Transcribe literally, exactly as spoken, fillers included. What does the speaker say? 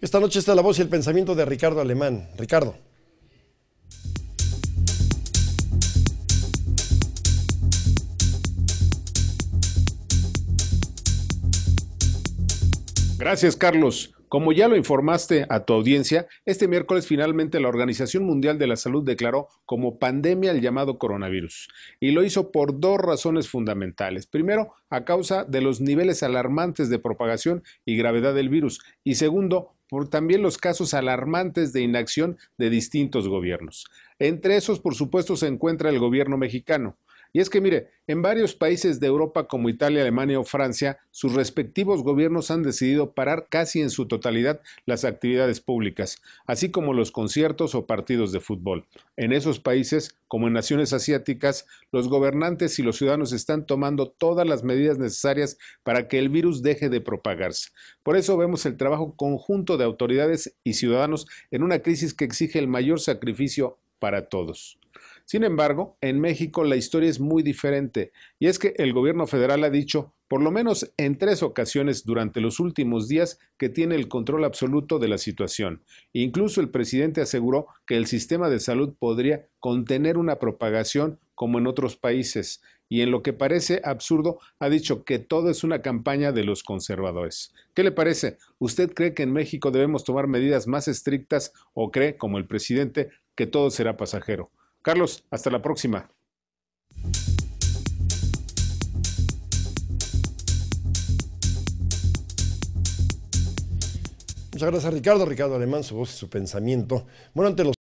Esta noche está la voz y el pensamiento de Ricardo Alemán. Ricardo. Gracias, Carlos. Como ya lo informaste a tu audiencia, este miércoles finalmente la Organización Mundial de la Salud declaró como pandemia el llamado coronavirus, y lo hizo por dos razones fundamentales. Primero, a causa de los niveles alarmantes de propagación y gravedad del virus, y segundo, por también los casos alarmantes de inacción de distintos gobiernos. Entre esos, por supuesto, se encuentra el gobierno mexicano. Y es que, mire, en varios países de Europa como Italia, Alemania o Francia, sus respectivos gobiernos han decidido parar casi en su totalidad las actividades públicas, así como los conciertos o partidos de fútbol. En esos países, como en naciones asiáticas, los gobernantes y los ciudadanos están tomando todas las medidas necesarias para que el virus deje de propagarse. Por eso vemos el trabajo conjunto de autoridades y ciudadanos en una crisis que exige el mayor sacrificio para todos. Sin embargo, en México la historia es muy diferente, y es que el gobierno federal ha dicho, por lo menos en tres ocasiones durante los últimos días, que tiene el control absoluto de la situación. Incluso el presidente aseguró que el sistema de salud podría contener una propagación como en otros países, y en lo que parece absurdo ha dicho que todo es una campaña de los conservadores. ¿Qué le parece? ¿Usted cree que en México debemos tomar medidas más estrictas o cree, como el presidente, que todo será pasajero? Carlos, hasta la próxima. Muchas gracias, Ricardo. Ricardo Alemán, su voz y su pensamiento. Bueno, ante los